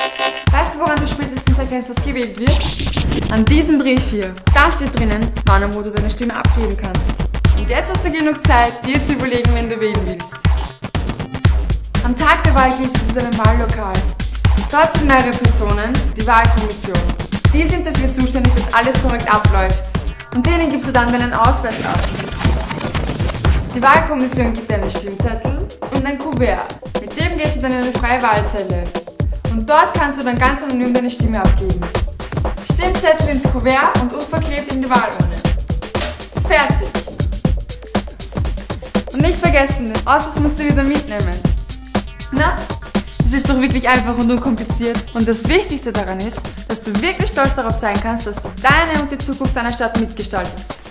Weißt du, woran du spätestens erkennst, dass gewählt wird? An diesem Brief hier. Da steht drinnen, wann und wo du deine Stimme abgeben kannst. Und jetzt hast du genug Zeit, dir zu überlegen, wenn du wählen willst. Am Tag der Wahl gehst du zu deinem Wahllokal. Dort sind mehrere Personen, die Wahlkommission. Die sind dafür zuständig, dass alles korrekt abläuft. Und denen gibst du dann deinen Ausweis ab. Die Wahlkommission gibt dir einen Stimmzettel und ein Kuvert. Mit dem gehst du dann in eine freie Wahlzelle. Und dort kannst du dann ganz anonym deine Stimme abgeben. Stimmzettel ins Kuvert und unverklebt in die Wahlurne. Fertig! Und nicht vergessen, den Ausweis musst du wieder mitnehmen. Na? Das ist doch wirklich einfach und unkompliziert. Und das Wichtigste daran ist, dass du wirklich stolz darauf sein kannst, dass du deine und die Zukunft deiner Stadt mitgestaltest.